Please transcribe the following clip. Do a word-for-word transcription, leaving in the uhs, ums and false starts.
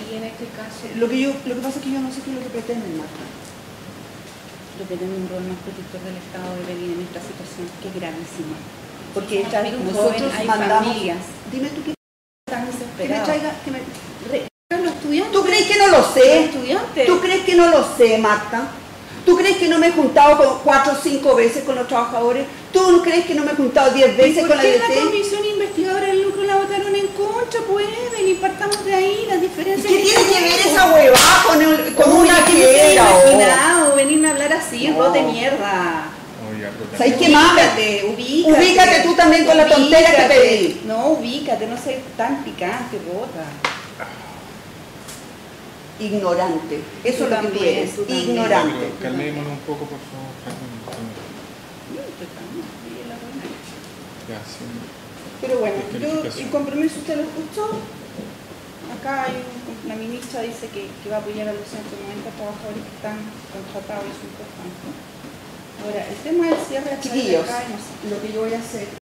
y en este caso... Lo que, yo, lo que pasa es que yo no sé qué es lo que pretenden, Marta. Lo que tiene un rol más protector del Estado debe venir en esta situación, que es gravísima. Porque detrás de un nosotros joven hay mandamos... familias. Dime tú qué... Están Que me desesperados. traiga... Que me... Los estudiantes. ¿Tú crees que no lo Los sé? estudiantes. ¿Tú crees que no lo sé, Marta? ¿Tú crees que no me he juntado con cuatro o cinco veces con los trabajadores? ¿Tú crees que no me he juntado diez veces con la D ¿Por qué T? la comisión investigadora del lucro la votaron en contra? Pues, ven y partamos de ahí, las diferencias... ¿Qué tiene que ver esa huevada con, el, con Uy, una ¿qué que me era? hubiera imaginado venirme a hablar así, No. vos de mierda? ¿Sabes qué más? Ubícate, ubícate. Ubícate tú también con la tontera que pedí. No, ubícate, no seas tan picante, rota. Ignorante. Eso Tú es lo que tú también, eres. tú también. Ignorante. Pero calmémonos un poco, por favor. calmémonos. No, estoy calma, sí, es la buena. Ya, sí. Pero bueno, yo, Descalificación. el compromiso usted lo escuchó. Acá hay un- la ministra dice que, que va a apoyar a los ciento noventa trabajadores que están contratados, eso es importante. Ahora, el tema del cierre de Chiquillos, acá, no sé. lo que yo voy a hacer